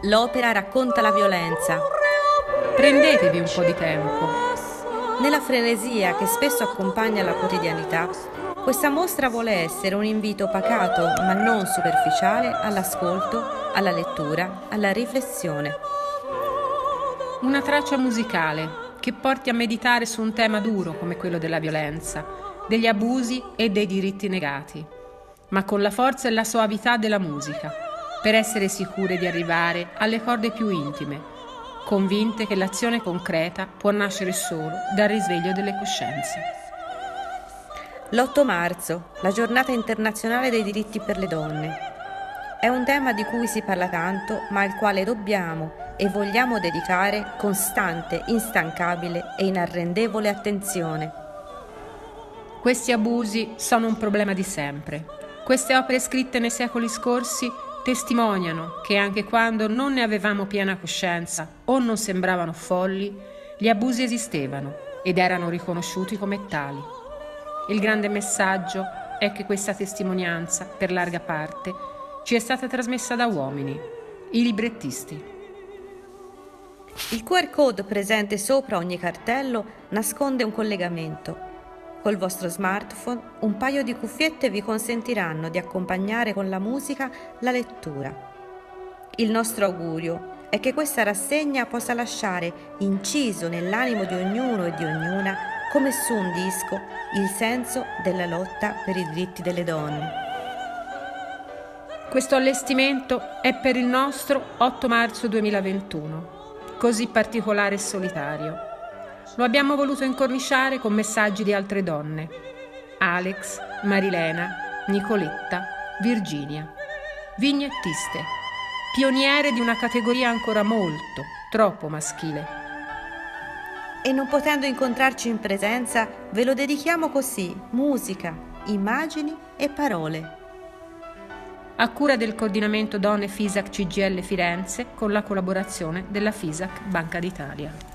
L'opera racconta la violenza. Prendetevi un po' di tempo. Nella frenesia che spesso accompagna la quotidianità, questa mostra vuole essere un invito pacato ma non superficiale all'ascolto, alla lettura, alla riflessione. Una traccia musicale che porti a meditare su un tema duro come quello della violenza, degli abusi e dei diritti negati, ma con la forza e la soavità della musica, per essere sicure di arrivare alle corde più intime, convinte che l'azione concreta può nascere solo dal risveglio delle coscienze. L'8 marzo, la giornata internazionale dei diritti per le donne. È un tema di cui si parla tanto, ma al quale dobbiamo e vogliamo dedicare costante, instancabile e inarrendevole attenzione. Questi abusi sono un problema di sempre. Queste opere scritte nei secoli scorsi testimoniano che anche quando non ne avevamo piena coscienza o non sembravano folli, gli abusi esistevano ed erano riconosciuti come tali. Il grande messaggio è che questa testimonianza, per larga parte, ci è stata trasmessa da uomini, i librettisti. Il QR code presente sopra ogni cartello nasconde un collegamento. Col vostro smartphone, un paio di cuffiette vi consentiranno di accompagnare con la musica la lettura. Il nostro augurio è che questa rassegna possa lasciare inciso nell'animo di ognuno e di ognuna, come su un disco, il senso della lotta per i diritti delle donne. Questo allestimento è per il nostro 8 marzo 2021, così particolare e solitario. Lo abbiamo voluto incorniciare con messaggi di altre donne: Alex, Marilena, Nicoletta, Virginia, vignettiste, pioniere di una categoria ancora molto, troppo maschile. E non potendo incontrarci in presenza, ve lo dedichiamo così: musica, immagini e parole. A cura del coordinamento Donne FISAC CGIL Firenze, con la collaborazione della FISAC Banca d'Italia.